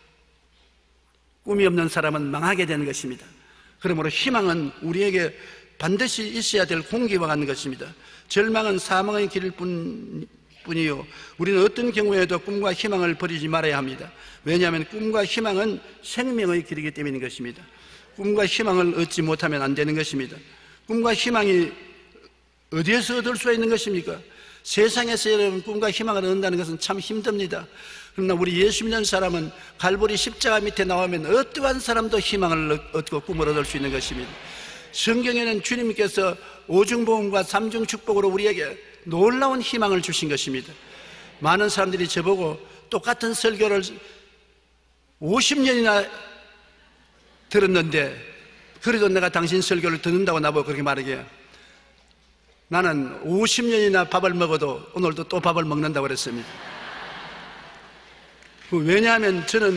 [SPEAKER 2] 꿈이 없는 사람은 망하게 되는 것입니다. 그러므로 희망은 우리에게 반드시 있어야 될 공기와 같은 것입니다. 절망은 사망의 길일 뿐이요, 우리는 어떤 경우에도 꿈과 희망을 버리지 말아야 합니다. 왜냐하면 꿈과 희망은 생명의 길이기 때문인 것입니다. 꿈과 희망을 얻지 못하면 안 되는 것입니다. 꿈과 희망이 어디에서 얻을 수 있는 것입니까? 세상에서 여러분 꿈과 희망을 얻는다는 것은 참 힘듭니다. 그러나 우리 예수 믿는 사람은 갈보리 십자가 밑에 나오면 어떠한 사람도 희망을 얻고 꿈을 얻을 수 있는 것입니다. 성경에는 주님께서 오중보험과 삼중축복으로 우리에게 놀라운 희망을 주신 것입니다. 많은 사람들이 저보고 똑같은 설교를 50년이나 들었는데 그래도 내가 당신 설교를 듣는다고 나보고 그렇게 말하게, 나는 50년이나 밥을 먹어도 오늘도 또 밥을 먹는다고 그랬습니다. 왜냐하면 저는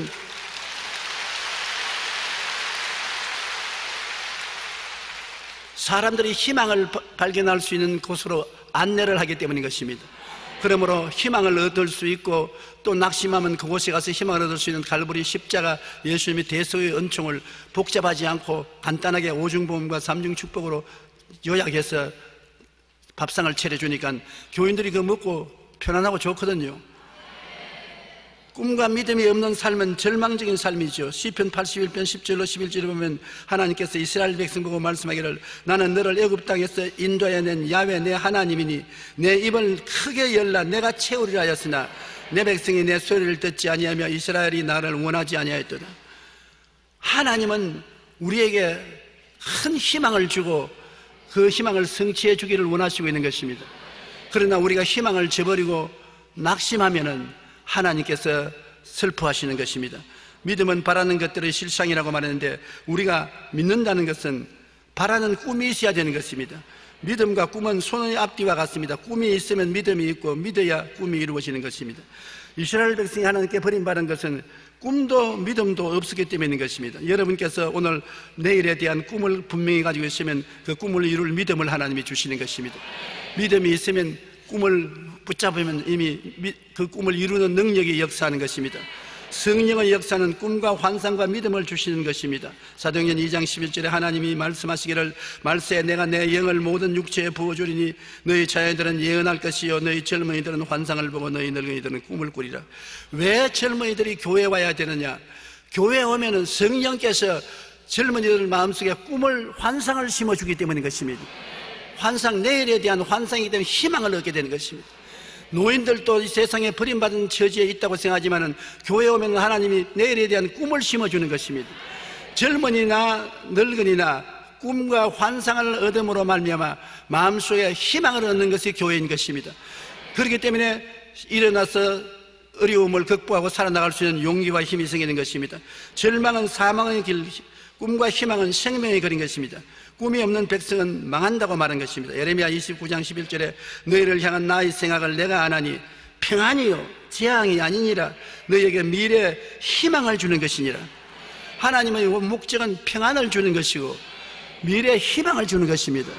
[SPEAKER 2] 사람들이 희망을 발견할 수 있는 곳으로 안내를 하기 때문인 것입니다. 그러므로 희망을 얻을 수 있고 또 낙심하면 그곳에 가서 희망을 얻을 수 있는 갈보리 십자가 예수님의 대속의 은총을 복잡하지 않고 간단하게 오중보험과 삼중축복으로 요약해서 밥상을 차려주니까 교인들이 그거 먹고 편안하고 좋거든요. 꿈과 믿음이 없는 삶은 절망적인 삶이죠. 시편 81편 10절로 11절에 보면 하나님께서 이스라엘 백성 보고 말씀하기를, 나는 너를 애굽 땅에서 인도해낸 야훼 내 하나님이니 내 입을 크게 열라 내가 채우리라 하였으나 내 백성이 내 소리를 듣지 아니하며 이스라엘이 나를 원하지 아니하였도다. 하나님은 우리에게 큰 희망을 주고 그 희망을 성취해 주기를 원하시고 있는 것입니다. 그러나 우리가 희망을 저버리고 낙심하면은 하나님께서 슬퍼하시는 것입니다. 믿음은 바라는 것들의 실상이라고 말하는데, 우리가 믿는다는 것은 바라는 꿈이 있어야 되는 것입니다. 믿음과 꿈은 손의 앞뒤와 같습니다. 꿈이 있으면 믿음이 있고 믿어야 꿈이 이루어지는 것입니다. 이스라엘 백성이 하나님께 버림받은 것은 꿈도 믿음도 없었기 때문인 것입니다. 여러분께서 오늘 내일에 대한 꿈을 분명히 가지고 있으면 그 꿈을 이룰 믿음을 하나님이 주시는 것입니다. 믿음이 있으면 꿈을 붙잡으면 이미 그 꿈을 이루는 능력이 역사하는 것입니다. 성령의 역사는 꿈과 환상과 믿음을 주시는 것입니다. 사도행전 2장 11절에 하나님이 말씀하시기를, 말세 내가 내 영을 모든 육체에 부어주리니 너희 자녀들은 예언할 것이요 너희 젊은이들은 환상을 보고 너희 늙은이들은 꿈을 꾸리라. 왜 젊은이들이 교회에 와야 되느냐? 교회에 오면은 성령께서 젊은이들 마음속에 꿈을, 환상을 심어주기 때문인 것입니다. 환상, 내일에 대한 환상이기 때문에 희망을 얻게 되는 것입니다. 노인들도 이 세상에 버림받은 처지에 있다고 생각하지만 교회에 오면 하나님이 내일에 대한 꿈을 심어주는 것입니다. 젊은이나 늙은이나 꿈과 환상을 얻음으로 말미암아 마음속에 희망을 얻는 것이 교회인 것입니다. 그렇기 때문에 일어나서 어려움을 극복하고 살아나갈 수 있는 용기와 힘이 생기는 것입니다. 절망은 사망의 길, 꿈과 희망은 생명의 길인 것입니다. 꿈이 없는 백성은 망한다고 말한 것입니다. 예레미야 29장 11절에 너희를 향한 나의 생각을 내가 아나니 평안이요 재앙이 아니니라. 너희에게 미래에 희망을 주는 것이니라. 하나님의 목적은 평안을 주는 것이고 미래에 희망을 주는 것입니다.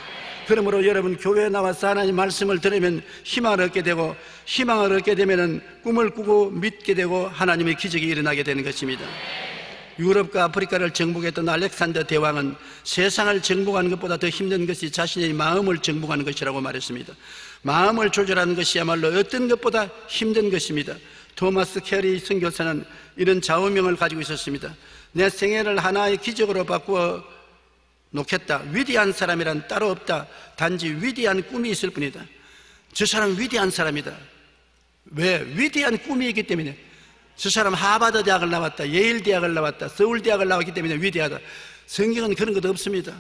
[SPEAKER 2] 그러므로 여러분 교회에 나와서 하나님 말씀을 들으면 희망을 얻게 되고, 희망을 얻게 되면 꿈을 꾸고 믿게 되고 하나님의 기적이 일어나게 되는 것입니다. 유럽과 아프리카를 정복했던 알렉산더 대왕은 세상을 정복하는 것보다 더 힘든 것이 자신의 마음을 정복하는 것이라고 말했습니다. 마음을 조절하는 것이야말로 어떤 것보다 힘든 것입니다. 토마스 캐리 선교사는 이런 좌우명을 가지고 있었습니다. 내 생애를 하나의 기적으로 바꾸어 놓겠다. 위대한 사람이란 따로 없다. 단지 위대한 꿈이 있을 뿐이다. 저 사람은 위대한 사람이다. 왜? 위대한 꿈이 있기 때문에. 저 사람 하버드 대학을 나왔다, 예일 대학을 나왔다, 서울 대학을 나왔기 때문에 위대하다. 성경은 그런 것 없습니다.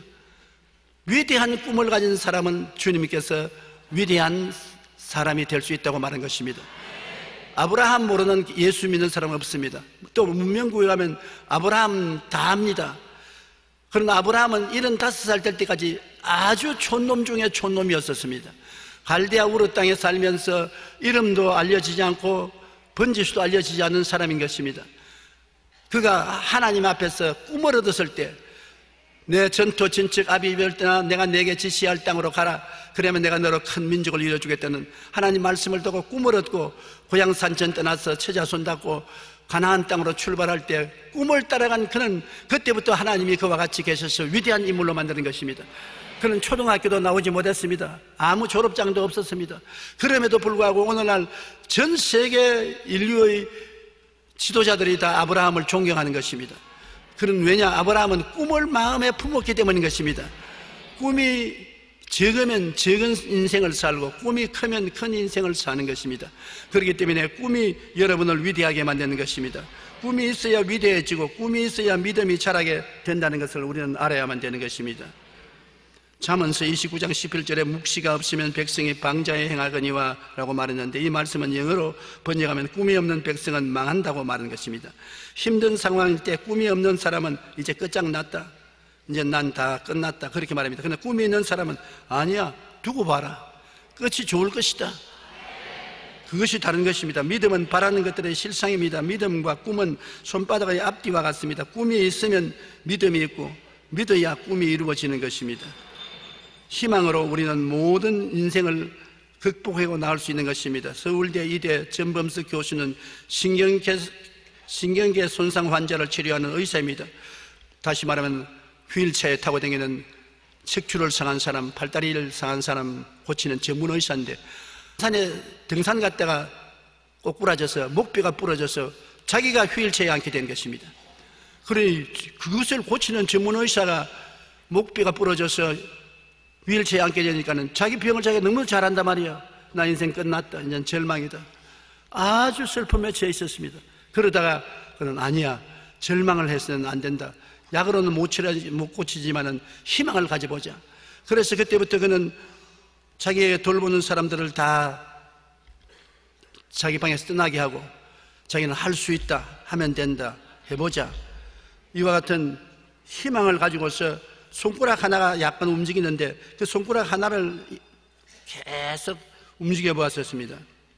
[SPEAKER 2] 위대한 꿈을 가진 사람은 주님께서 위대한 사람이 될 수 있다고 말한 것입니다. 아브라함 모르는 예수 믿는 사람은 없습니다. 또 문명국에 가면 아브라함 다 압니다. 그러나 아브라함은 75살 될 때까지 아주 촌놈 중에 촌놈이었었습니다. 갈대아 우르 땅에 살면서 이름도 알려지지 않고 번지수도 알려지지 않는 사람인 것입니다. 그가 하나님 앞에서 꿈을 얻었을 때, 내 전토 진척 아비별 때나 내가 내게 지시할 땅으로 가라, 그러면 내가 너로 큰 민족을 이뤄주겠다는 하나님 말씀을 듣고 꿈을 얻고 고향 산천 떠나서 처자손 낳고 가나안 땅으로 출발할 때 꿈을 따라간 그는 그때부터 하나님이 그와 같이 계셔서 위대한 인물로 만드는 것입니다. 그는 초등학교도 나오지 못했습니다. 아무 졸업장도 없었습니다. 그럼에도 불구하고 오늘날 전 세계 인류의 지도자들이 다 아브라함을 존경하는 것입니다. 그는 왜냐? 아브라함은 꿈을 마음에 품었기 때문인 것입니다. 꿈이 적으면 적은 인생을 살고 꿈이 크면 큰 인생을 사는 것입니다. 그렇기 때문에 꿈이 여러분을 위대하게 만드는 것입니다. 꿈이 있어야 위대해지고 꿈이 있어야 믿음이 자라게 된다는 것을 우리는 알아야만 되는 것입니다. 잠언서 29장 11절에 묵시가 없으면 백성이 방자에 행하거니와 라고 말했는데, 이 말씀은 영어로 번역하면 꿈이 없는 백성은 망한다고 말하는 것입니다. 힘든 상황일 때 꿈이 없는 사람은 이제 끝장났다, 이제 난 다 끝났다, 그렇게 말합니다. 그러나 꿈이 있는 사람은 아니야, 두고 봐라, 끝이 좋을 것이다, 그것이 다른 것입니다. 믿음은 바라는 것들의 실상입니다. 믿음과 꿈은 손바닥의 앞뒤와 같습니다. 꿈이 있으면 믿음이 있고 믿어야 꿈이 이루어지는 것입니다. 희망으로 우리는 모든 인생을 극복하고 나올 수 있는 것입니다. 서울대 이대 전범석 교수는 신경계 손상 환자를 치료하는 의사입니다. 다시 말하면 휠체어에 타고 다니는 척추를 상한 사람, 팔다리를 상한 사람 고치는 전문 의사인데, 산에 등산 갔다가 꼬꾸라져서 목뼈가 부러져서 자기가 휠체어에 앉게 된 것입니다. 그래, 그것을 고치는 전문 의사가 목뼈가 부러져서 휠체어에 앉게 되니까는 자기 병을 자기가 너무 잘한단 말이야. 나 인생 끝났다, 이제 절망이다. 아주 슬픔에 처해 있었습니다. 그러다가 그는 아니야, 절망을 해서는 안 된다. 약으로는 못 고치지만은 희망을 가져보자. 그래서 그때부터 그는 자기에게 돌보는 사람들을 다 자기 방에서 떠나게 하고, 자기는 할 수 있다, 하면 된다, 해보자. 이와 같은 희망을 가지고서 손가락 하나가 약간 움직이는데 그 손가락 하나를 계속 움직여 보았었습니다.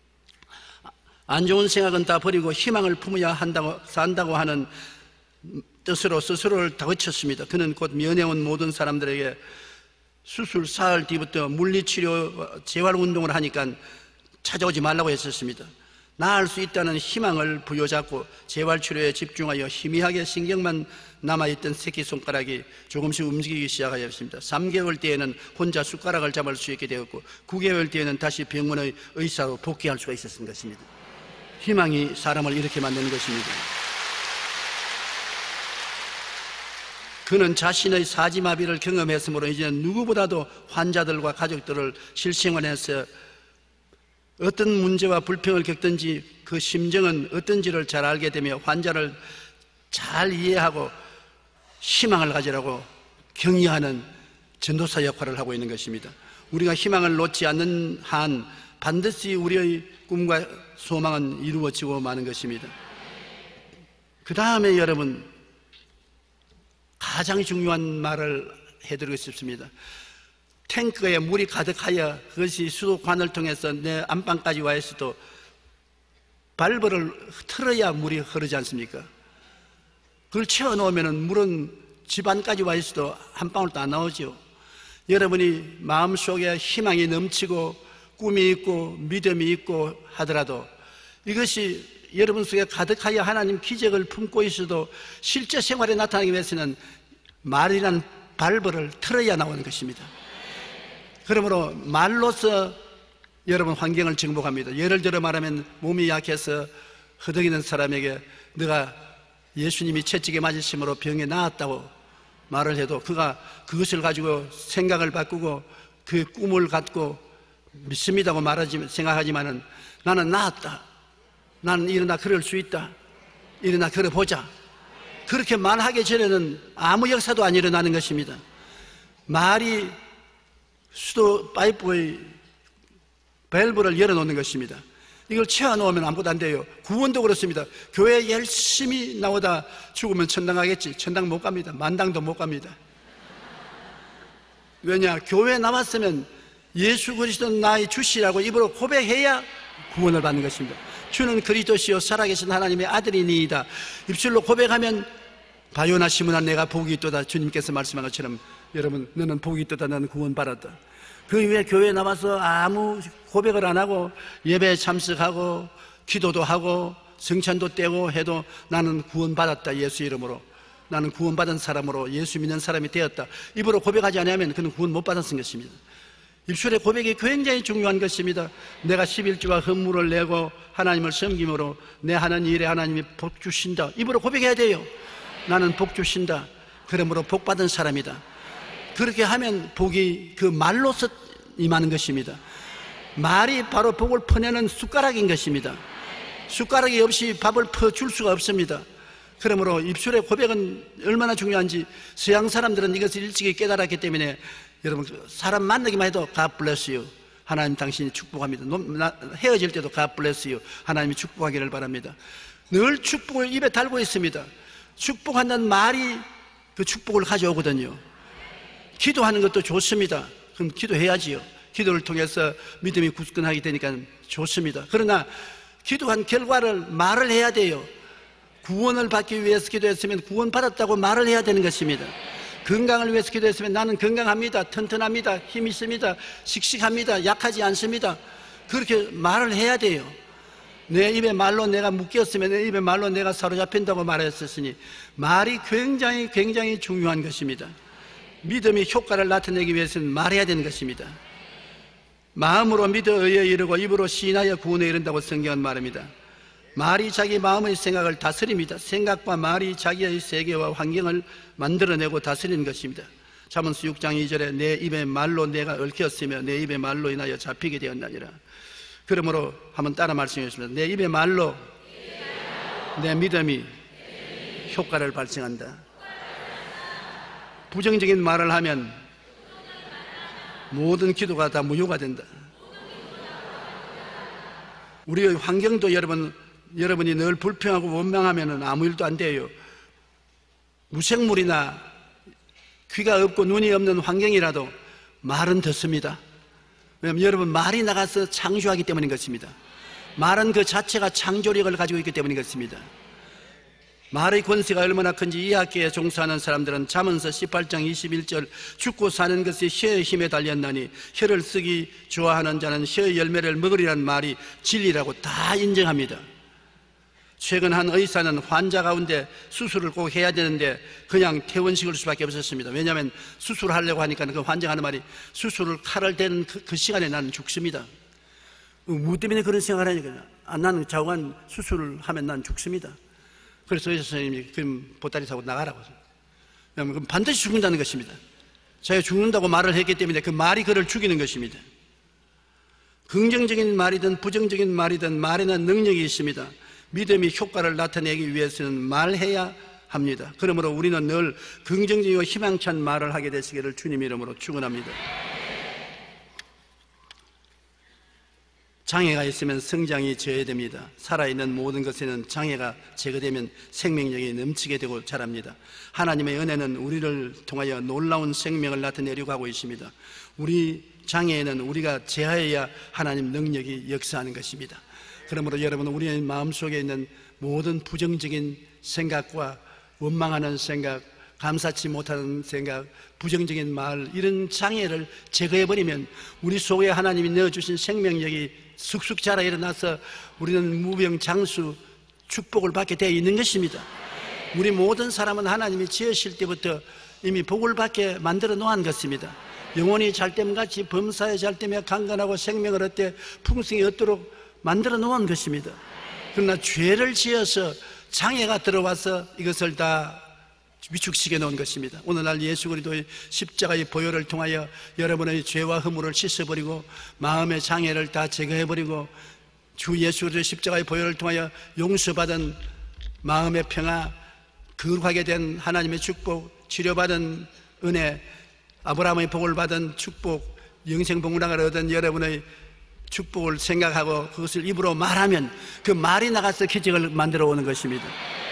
[SPEAKER 2] 안 좋은 생각은 다 버리고 희망을 품어야 산다고 하는 뜻으로 스스로를 다그쳤습니다. 그는 곧 면회 온 모든 사람들에게 수술 사흘 뒤부터 물리치료 재활운동을 하니까 찾아오지 말라고 했었습니다. 나을 수 있다는 희망을 부여잡고 재활치료에 집중하여 희미하게 신경만 남아있던 새끼손가락이 조금씩 움직이기 시작하였습니다. 3개월 뒤에는 혼자 숟가락을 잡을 수 있게 되었고 9개월 뒤에는 다시 병원의 의사로 복귀할 수가 있었던 것입니다. 희망이 사람을 이렇게 만드는 것입니다. 그는 자신의 사지마비를 경험했으므로 이제는 누구보다도 환자들과 가족들을 실생활에서 어떤 문제와 불평을 겪든지 그 심정은 어떤지를 잘 알게 되며 환자를 잘 이해하고 희망을 가지라고 격려하는 전도사 역할을 하고 있는 것입니다. 우리가 희망을 놓지 않는 한 반드시 우리의 꿈과 소망은 이루어지고 마는 것입니다. 그 다음에 여러분, 가장 중요한 말을 해드리고 싶습니다. 탱크에 물이 가득하여 그것이 수도관을 통해서 내 안방까지 와 있어도 발브를 틀어야 물이 흐르지 않습니까? 그걸 채워놓으면 물은 집 안까지 와 있어도 한 방울도 안 나오죠. 여러분이 마음속에 희망이 넘치고 꿈이 있고 믿음이 있고 하더라도 이것이 여러분 속에 가득하여 하나님 기적을 품고 있어도 실제 생활에 나타나기 위해서는 말이란 발벌을 틀어야 나오는 것입니다. 그러므로 말로서 여러분 환경을 정복합니다. 예를 들어 말하면 몸이 약해서 허덕이는 사람에게 너가 예수님이 채찍에 맞으심으로 병에 나았다고 말을 해도 그가 그것을 가지고 생각을 바꾸고 그 꿈을 갖고 믿습니다고 생각하지만은 나는 나았다, 나는 일어나 걸을 수 있다, 일어나 걸어보자, 그렇게 말하기 전에는 아무 역사도 안 일어나는 것입니다. 말이 수도 파이프의 밸브를 열어놓는 것입니다. 이걸 채워놓으면 아무것도 안 돼요. 구원도 그렇습니다. 교회 열심히 나오다 죽으면 천당 가겠지. 천당 못 갑니다. 만당도 못 갑니다. 왜냐? 교회 나왔으면 예수 그리스도 나의 주시라고 입으로 고백해야 구원을 받는 것입니다. 주는 그리스도시요 살아계신 하나님의 아들이니이다. 입술로 고백하면 바요나 시므나 내가 복이 있도다. 주님께서 말씀한 것처럼 여러분, 너는 복이 있도다. 너는 구원받았다. 그 이후에 교회에 나와서 아무 고백을 안 하고 예배에 참석하고 기도도 하고 성찬도 떼고 해도 나는 구원받았다. 예수 이름으로 나는 구원받은 사람으로 예수 믿는 사람이 되었다. 입으로 고백하지 않으면 그는 구원 못 받았은 것입니다. 입술의 고백이 굉장히 중요한 것입니다. 내가 11조와 헌물을 내고 하나님을 섬김으로 내 하는 일에 하나님이 복 주신다. 입으로 고백해야 돼요. 나는 복 주신다. 그러므로 복 받은 사람이다. 그렇게 하면 복이 그 말로서 임하는 것입니다. 말이 바로 복을 퍼내는 숟가락인 것입니다. 숟가락이 없이 밥을 퍼줄 수가 없습니다. 그러므로 입술의 고백은 얼마나 중요한지 서양 사람들은 이것을 일찍이 깨달았기 때문에 여러분 사람 만나기만 해도 God bless you, 하나님 당신이 축복합니다. 헤어질 때도 God bless you, 하나님이 축복하기를 바랍니다. 늘 축복을 입에 달고 있습니다. 축복한다는 말이 그 축복을 가져오거든요. 기도하는 것도 좋습니다. 그럼 기도해야지요. 기도를 통해서 믿음이 굳건하게 되니까 좋습니다. 그러나 기도한 결과를 말을 해야 돼요. 구원을 받기 위해서 기도했으면 구원받았다고 말을 해야 되는 것입니다. 건강을 위해서 기도했으면 나는 건강합니다, 튼튼합니다, 힘 있습니다, 씩씩합니다, 약하지 않습니다, 그렇게 말을 해야 돼요. 내 입에 말로 내가 묶였으면 내 입에 말로 내가 사로잡힌다고 말했었으니 말이 굉장히 중요한 것입니다. 믿음이 효과를 나타내기 위해서는 말해야 되는 것입니다. 마음으로 믿어 의에 이르고 입으로 시인하여 구원에 이른다고 성경은 말합니다. 말이 자기 마음의 생각을 다스립니다. 생각과 말이 자기의 세계와 환경을 만들어내고 다스리는 것입니다. 잠언서 6장 2절에 내 입의 말로 내가 얽혔으며 내 입의 말로 인하여 잡히게 되었나니라. 그러므로 한번 따라 말씀해 주십니다. 내 입의 말로 내 믿음이 효과를 발생한다. 부정적인 말을 하면 모든 기도가 다 무효가 된다. 우리의 환경도 여러분이 늘 불평하고 원망하면 아무 일도 안 돼요. 무생물이나 귀가 없고 눈이 없는 환경이라도 말은 듣습니다. 왜냐하면 여러분 말이 나가서 창조하기 때문인 것입니다. 말은 그 자체가 창조력을 가지고 있기 때문인 것입니다. 말의 권세가 얼마나 큰지 이 학계에 종사하는 사람들은 잠언서 18장 21절 죽고 사는 것이 혀의 힘에 달렸나니 혀를 쓰기 좋아하는 자는 혀의 열매를 먹으리라는 말이 진리라고 다 인정합니다. 최근 한 의사는 환자 가운데 수술을 꼭 해야 되는데 그냥 퇴원식을 수밖에 없었습니다. 왜냐하면 수술을 하려고 하니까 그 환자가 하는 말이 수술을 칼을 대는 그 시간에 나는 죽습니다. 뭐 때문에 그런 생각을 하니까 나는 자관 수술을 하면 난 죽습니다. 그래서 의사 선생님이 그럼 보따리 사고 나가라고. 왜냐하면 그럼 반드시 죽는다는 것입니다. 자기가 죽는다고 말을 했기 때문에 그 말이 그를 죽이는 것입니다. 긍정적인 말이든 부정적인 말이든 말에는 능력이 있습니다. 믿음이 효과를 나타내기 위해서는 말해야 합니다. 그러므로 우리는 늘 긍정적이고 희망찬 말을 하게 되시기를 주님 이름으로 축원합니다. 장애가 있으면 성장이 저해됩니다. 살아있는 모든 것에는 장애가 제거되면 생명력이 넘치게 되고 자랍니다. 하나님의 은혜는 우리를 통하여 놀라운 생명을 나타내려고 하고 있습니다. 우리 장애에는 우리가 제하여야 하나님 능력이 역사하는 것입니다. 그러므로 여러분은 우리의 마음속에 있는 모든 부정적인 생각과 원망하는 생각, 감사치 못하는 생각, 부정적인 말, 이런 장애를 제거해버리면 우리 속에 하나님이 넣어주신 생명력이 쑥쑥 자라 일어나서 우리는 무병장수 축복을 받게 되어 있는 것입니다. 우리 모든 사람은 하나님이 지으실 때부터 이미 복을 받게 만들어 놓은 것입니다. 영혼이 잘됨같이 범사에 잘되며 강건하고 생명을 얻되 풍성히 얻도록 만들어 놓은 것입니다. 그러나 죄를 지어서 장애가 들어와서 이것을 다 위축시켜 놓은 것입니다. 오늘날 예수 그리스도의 십자가의 보혈을 통하여 여러분의 죄와 허물을 씻어버리고 마음의 장애를 다 제거해버리고 주 예수 그리스도의 십자가의 보혈을 통하여 용서받은 마음의 평화, 거룩하게 된 하나님의 축복, 치료받은 은혜, 아브라함의 복을 받은 축복, 영생복락을 얻은 여러분의 축복을 생각하고 그것을 입으로 말하면 그 말이 나가서 기적을 만들어 오는 것입니다.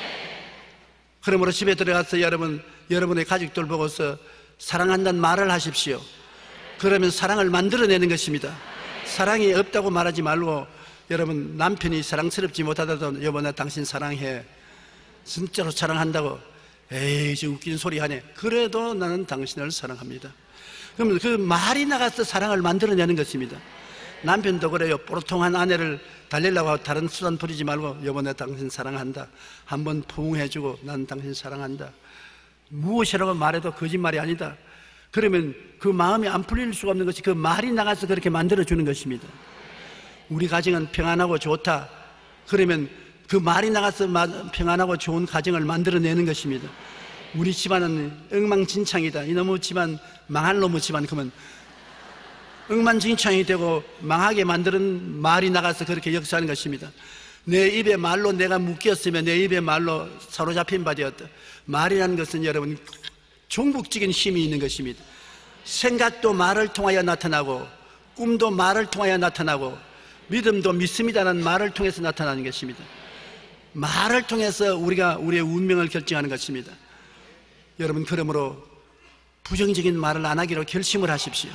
[SPEAKER 2] 그러므로 집에 들어가서 여러분의 가족들 보고서 사랑한다는 말을 하십시오. 그러면 사랑을 만들어내는 것입니다. 사랑이 없다고 말하지 말고, 여러분 남편이 사랑스럽지 못하다도 여보 나 당신 사랑해, 진짜로 사랑한다고, 에이 저 웃기는 소리 하네, 그래도 나는 당신을 사랑합니다. 그러면 그 말이 나가서 사랑을 만들어내는 것입니다. 남편도 그래요. 보통한 아내를 달래려고 다른 수단 부리지 말고 여보 나 당신 사랑한다, 한번 포옹해주고 난 당신 사랑한다, 무엇이라고 말해도 거짓말이 아니다. 그러면 그 마음이 안 풀릴 수가 없는 것이 그 말이 나가서 그렇게 만들어주는 것입니다. 우리 가정은 평안하고 좋다, 그러면 그 말이 나가서 평안하고 좋은 가정을 만들어내는 것입니다. 우리 집안은 엉망진창이다, 이놈의 집안 망할 놈의 집안, 그러면 엉망진창이 되고 망하게 만드는 말이 나가서 그렇게 역사하는 것입니다. 내 입의 말로 내가 묶였으면 내 입의 말로 사로잡힌 바 되었다. 말이라는 것은 여러분 종국적인 힘이 있는 것입니다. 생각도 말을 통하여 나타나고, 꿈도 말을 통하여 나타나고, 믿음도 믿습니다라는 말을 통해서 나타나는 것입니다. 말을 통해서 우리가 우리의 운명을 결정하는 것입니다. 여러분 그러므로 부정적인 말을 안 하기로 결심을 하십시오.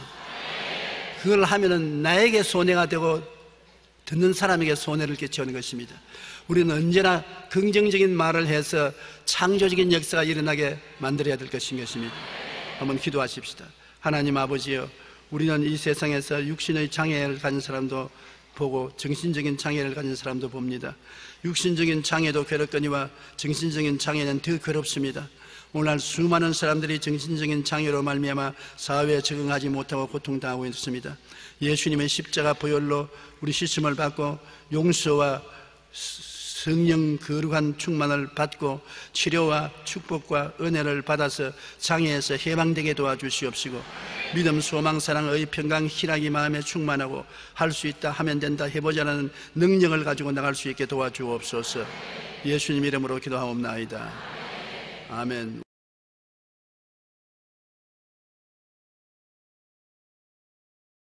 [SPEAKER 2] 그걸 하면은 나에게 손해가 되고 듣는 사람에게 손해를 끼치는 것입니다. 우리는 언제나 긍정적인 말을 해서 창조적인 역사가 일어나게 만들어야 될 것인 것입니다. 한번 기도하십시다. 하나님 아버지여, 우리는 이 세상에서 육신의 장애를 가진 사람도 보고 정신적인 장애를 가진 사람도 봅니다. 육신적인 장애도 괴롭거니와 정신적인 장애는 더 괴롭습니다. 오늘날 수많은 사람들이 정신적인 장애로 말미암아 사회에 적응하지 못하고 고통당하고 있습니다. 예수님의 십자가 보혈로 우리 씻음을 받고 용서와 성령 거룩한 충만을 받고 치료와 축복과 은혜를 받아서 장애에서 해방되게 도와주시옵시고, 믿음, 소망, 사랑, 의, 평강, 희락이 마음에 충만하고 할 수 있다, 하면 된다, 해보자는 능력을 가지고 나갈 수 있게 도와주옵소서. 예수님 이름으로 기도하옵나이다. 아멘.